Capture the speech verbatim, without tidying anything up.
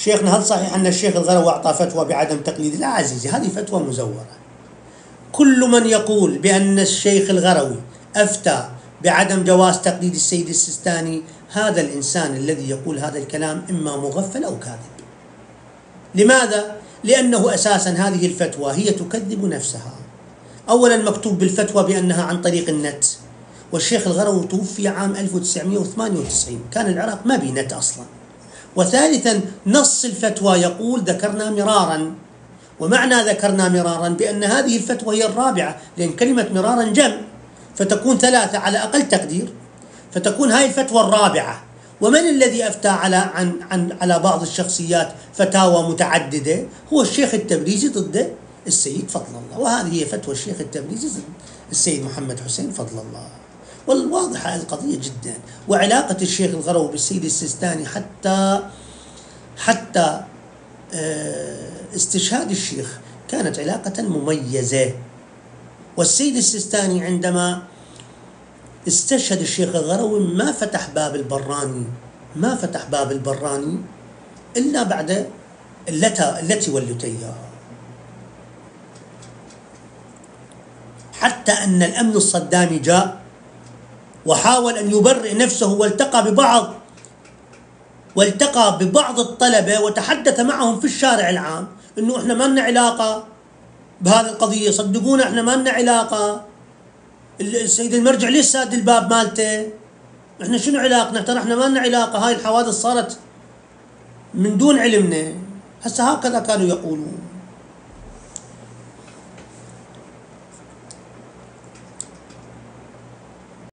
شيخنا هل صحيح أن الشيخ الغروي أعطى فتوى بعدم تقليد؟ لا عزيزي، هذه فتوى مزورة. كل من يقول بأن الشيخ الغروي أفتى بعدم جواز تقليد السيد السيستاني، هذا الإنسان الذي يقول هذا الكلام إما مغفل أو كاذب. لماذا؟ لأنه أساسا هذه الفتوى هي تكذب نفسها. أولا مكتوب بالفتوى بأنها عن طريق النت، والشيخ الغروي توفي عام ألف وتسعمئة وثمانية وتسعين، كان العراق ما بي نت أصلا. وثالثا نص الفتوى يقول ذكرنا مرارا، ومعنى ذكرنا مرارا بأن هذه الفتوى هي الرابعة، لأن كلمة مرارا جمع، فتكون ثلاثة على أقل تقدير، فتكون هاي الفتوى الرابعة. ومن الذي أفتى على عن عن على بعض الشخصيات فتاوى متعددة؟ هو الشيخ التبريزي ضد السيد فضل الله، وهذه هي فتوى الشيخ التبريزي ضد السيد محمد حسين فضل الله. والواضحة القضية جدا. وعلاقة الشيخ الغروي بالسيد السيستاني حتى حتى استشهاد الشيخ كانت علاقة مميزة. والسيد السيستاني عندما استشهد الشيخ الغروي ما فتح باب البراني، ما فتح باب البراني إلا بعد التي التي ولتيها، حتى أن الأمن الصدامي جاء وحاول أن يبرئ نفسه، والتقى ببعض والتقى ببعض الطلبة وتحدث معهم في الشارع العام إنه إحنا ما لنا علاقة بهذه القضية، صدقونا إحنا ما لنا علاقة. السيد المرجع ليش ساد الباب مالته؟ إحنا شنو علاقنا؟ ترى إحنا ما لنا علاقة، هاي الحوادث صارت من دون علمنا. هسه هكذا كانوا يقولون.